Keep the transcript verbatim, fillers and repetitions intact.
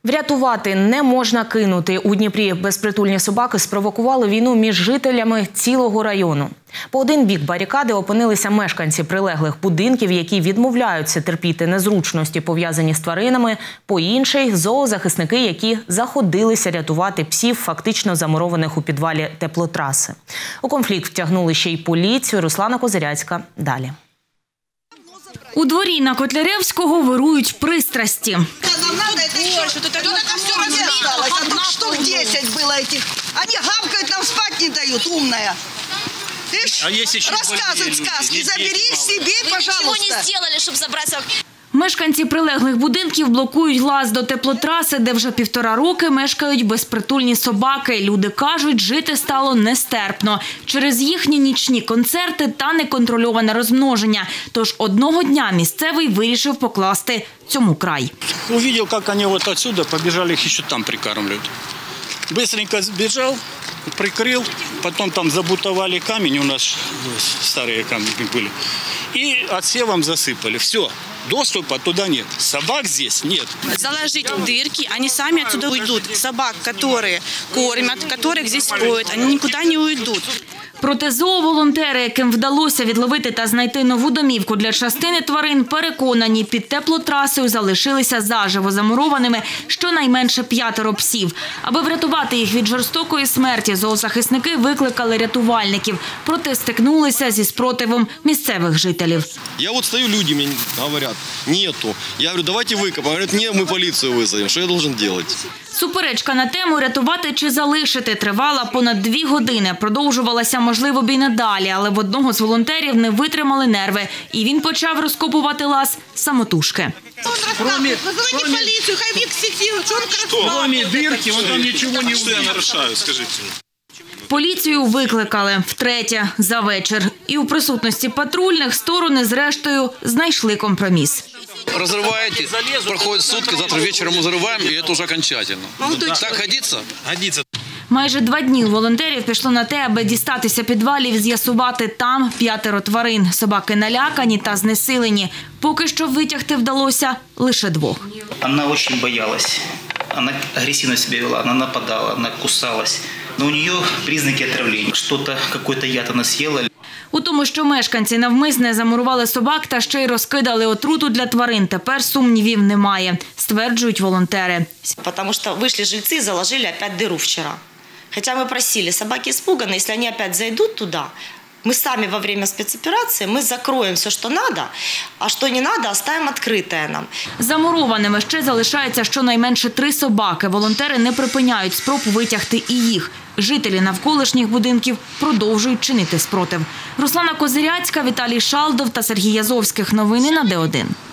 Врятувати не можна кинути. У Дніпрі безпритульні собаки спровокували війну між жителями цілого району. По один бік барикади опинилися мешканці прилеглих будинків, які відмовляються терпіти незручності, пов'язані з тваринами. По інший – зоозахисники, які заходилися рятувати псів, фактично замурованих у підвалі теплотраси. У конфлікт втягнули ще й поліцію. Руслана Козиряцька. Далі. У дворі на Котляревського вирують пристрасті. Нам надо это больше, тут это все осталось, а тут штук десять было этих. Они гавкают, нам спать не дают, умная. А есть еще рассказывают сказки, забери себе, пожалуйста. Ничего не сделали, чтобы забрать. Мешканці прилеглих будинків блокують глаз до теплотраси, де вже півтора роки мешкають безпритульні собаки. Люди кажуть, жити стало нестерпно через їхні нічні концерти та неконтрольоване розмноження. Тож одного дня місцевий вирішив покласти цьому край. Увидел, как они вот отсюда побежали, их еще там прикармливают. Быстренько сбежал, прикрыл, потом там забутовали камень, у нас старые камни были, и отсевом засыпали. Все. Доступа туда нет. Собак здесь нет. Заложить дырки, они сами отсюда уйдут. Собак, которые кормят, которых здесь поют, они никуда не уйдут. Проте зооволонтери, яким вдалося відловити та знайти нову домівку для частини тварин, переконані, під теплотрасою залишилися заживо замурованими щонайменше п'ятеро псів. Аби врятувати їх від жорстокої смерті, зоозахисники викликали рятувальників. Проте стикнулися зі спротивом місцевих жителів. Я от стою, люди мені говорять, нету. Я говорю, давайте викопаємо. Говорять, ні, ми поліцію визовемо. Що я должен робити? Суперечка на тему «рятувати чи залишити» тривала понад дві години. Продовжувалася, можливо, б і надалі, але в одного з волонтерів не витримали нерви. І він почав розкопувати лаз самотужки. Кроме, кроме полицию, хай их сидят, что он Кроме дырки, он там ничего не что я нарушаю, скажите. Поліцію викликали втретє за вечір. І у присутності патрульних сторони, зрештою, знайшли компроміс. Разрываете, проходят сутки, завтра вечером разрываем, и это уже окончательно. Так годится? Годится. Майже два дні у волонтерів пішло на те, аби дістатися підвалів і з'ясувати там п'ятеро тварин. Собаки налякані та знесилені. Поки що витягти вдалося лише двох. Вона дуже боялась. Вона агресивно себе вела, вона нападала, вона кусалась. Но у нее признаки отравления. Что-то, какой-то яд она съела. У тому, що мешканці навмисне замурували собак та ще й розкидали отруту для тварин, тепер сумнівів немає, стверджують волонтери. Потому что вышли жильцы и заложили опять дыру вчера. Хотя мы просили, собаки испуганы, если они опять зайдут туда, мы сами во время спецоперации, мы закроем все, что надо, а что не надо, оставим открытое нам. Замурованими ще залишається щонайменше три собаки. Волонтери не припиняють спроб витягти і їх. Жителі навколишніх будинків продовжують чинити спротив. Руслана Козиряцька, Віталій Шалдов та Сергій Язовських. Новини на Д один.